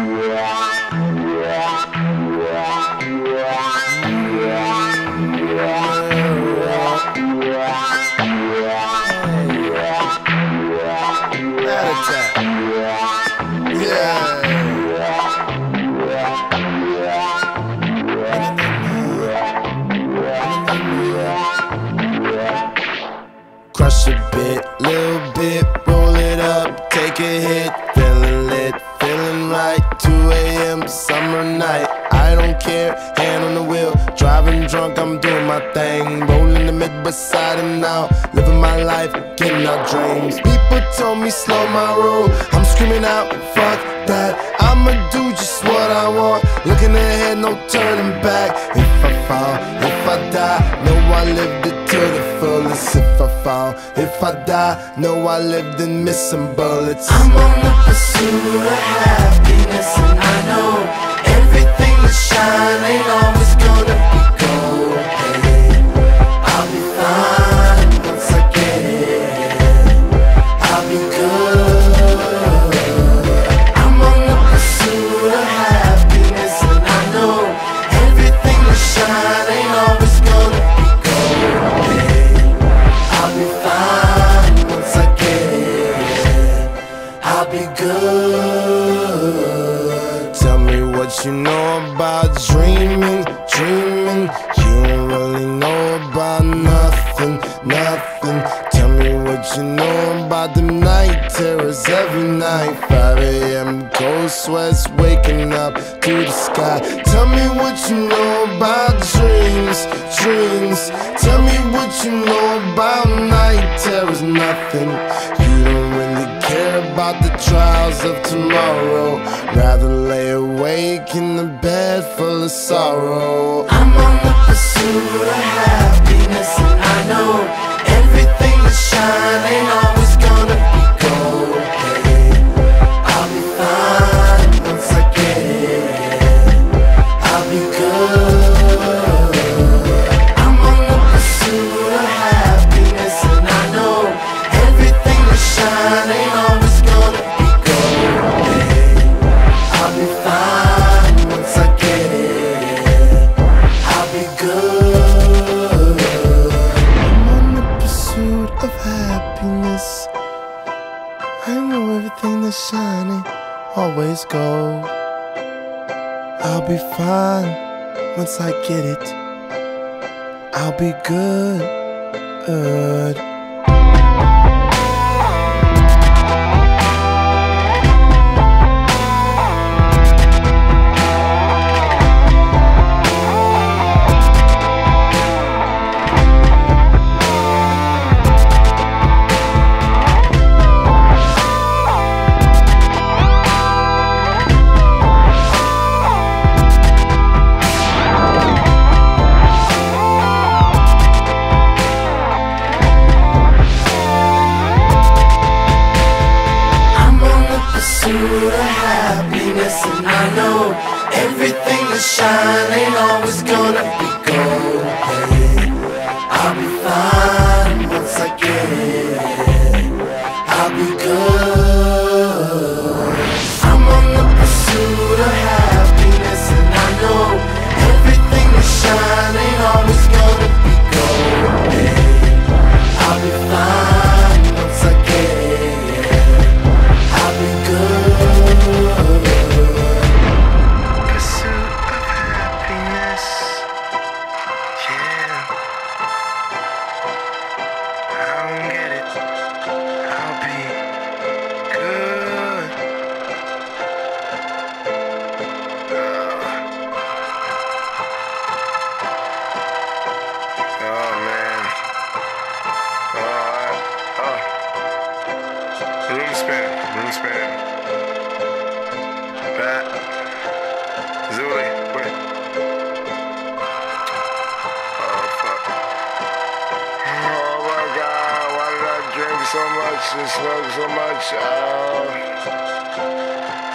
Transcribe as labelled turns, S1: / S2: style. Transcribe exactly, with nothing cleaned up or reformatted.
S1: Crush a bit, little bit, roll it up, take a hit, feeling lit, feeling right. two A M summer night, I don't care, hand on the wheel, driving drunk, I'm doing my thing, rolling the mid beside him now, living my life, getting our dreams. People told me slow my roll, I'm screaming out, fuck that, I'ma do just what I want, looking ahead, no turning back. If I fall, if I die, know I lived it to the fullest. If I fall, if I die, know I lived and missed some bullets.
S2: I'm on the pursuit of happiness, and I know everything that shine ain't always gonna be gold. Hey, I'll be fine once I get it. I'll be good. I'm on the pursuit of happiness, and I know everything that shine ain't always gonna be gold. Hey, I'll be fine once I get it. I'll be good.
S1: Tell me what you know about dreaming, dreaming. You don't really know about nothing, nothing. Tell me what you know about them night terrors every night. five A M cold sweats waking up to the sky. Tell me what you know about dreams, dreams. Tell me what you know about night terrors, nothing. You don't really care about the trials of tomorrow, rather lay awake in the bed full of sorrow.
S2: I'm on the pursuit of happiness, and I know everything that shine ain't always gonna be gold. Hey, I'll be fine once I get it. I'll be good. I'm on the pursuit of happiness, and I know everything that shine ain't always gonna be gold. Hey, I'll be fine once I get it. I'll be good.
S1: I'm on the pursuit of happiness. I know everything that's shining always gold. I'll be fine once I get it. I'll be good, good.
S2: Pursuit of happiness, and I know everything that shine ain't always gonna be gold. Hey, I'll be fine once I get it. I'll be good. I'm on the pursuit of happiness, and I know everything that shine ain't always gonna be gold. Hey, I'll be fine once I get it. I'll be good. Pursuit of happiness, yeah. I don't get it. I'll be good. Oh man. Oh, oh. Room spinning, room spinning. Pat. Zuli, wait. Oh, fuck. Oh my God, why did I drink so much and smoke so much? Oh.